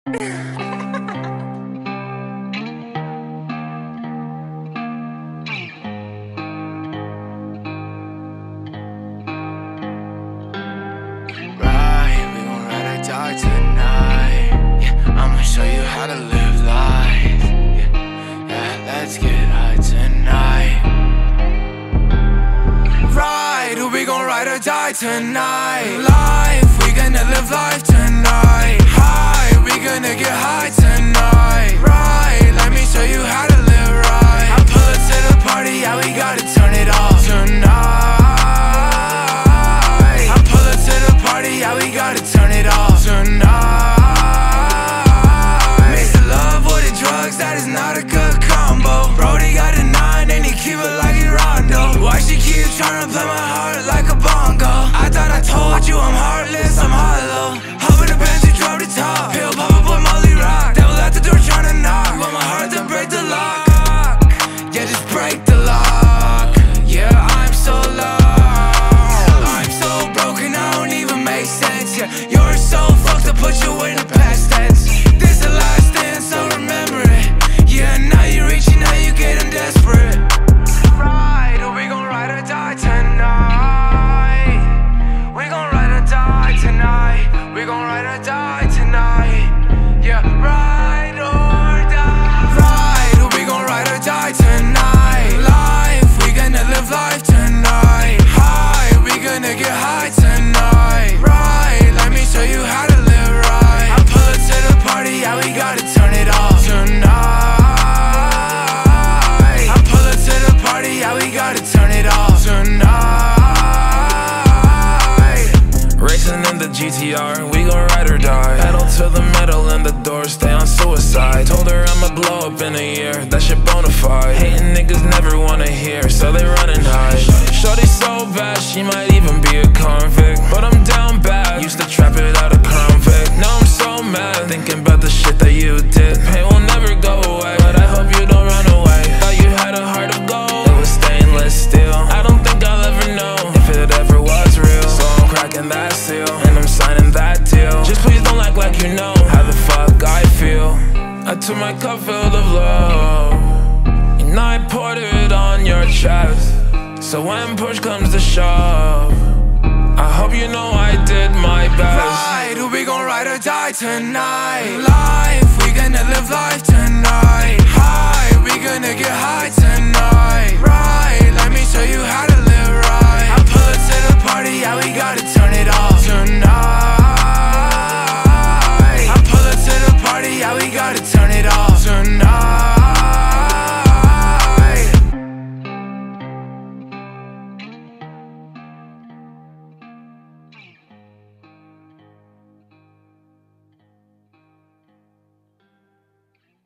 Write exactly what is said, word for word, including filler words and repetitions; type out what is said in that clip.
Die tonight, yeah, I'ma show you how to live life, yeah, yeah, let's get high tonight. Ride, we gon' ride or die tonight. Life, we gonna live life tonight. High, we gonna get high tonight. Right, let me show you how to live right. I pull up to the party, yeah, we gotta turn it off tonight. I pull up to the party, yeah, we gotta turn it off tonight. Mix the love with the drugs, that is not a good combo. Brody got a nine and he keep it like he Rondo. Why she keep trying to play my heart like a bongo? I thought I told you I'm heartless, I'm hollow. Hop in the Benz, you drop the top. Pill pop up with Molly Rock. Devil at the door trying to knock. You want my heart to break the lock? Yeah, just break the lock. Yeah, I'm so lost. I'm so broken, I don't even make sense. Yeah, you're so fucked to put you in the past tense. This the last dance, so remember it. Yeah, now you're reaching, now you getting desperate. Ride, we gon' ride or die tonight. We gon' ride or die tonight. We gon' ride or die tonight. Yeah, ride or die. Ride, we gon' ride or die tonight. Life, we gonna live life tonight. High, we gonna get high tonight. Right, let me show you how to live right. I pull up to the party, yeah, we gotta turn it off tonight. I pull up to the party, yeah, we gotta turn it off tonight. Racing in the G T R, we gon' ride or die. Pedal to the metal and the doors stay on suicide. Told her I'ma blow up in a year, that shit bonafide. Hating niggas never wanna hear, so they run and hide. Shorty so bad, she might even be a convict. But I'm down bad, used to trap it out of Crown Vic. Now I'm so mad, thinking about the shit that you did. Pain will never go away, but I hope you don't run away. Thought you had a heart of gold, it was stainless steel. I don't think I'll ever know if it ever was real. So I'm cracking that seal, and I'm signing that deal. Just please don't act like you know how the fuck I feel. I took my cup filled of love, and I poured it on your chest. So when push comes to shove, I hope you know I did my best. Ride, we gon' ride or die tonight. Life, we gonna live life tonight.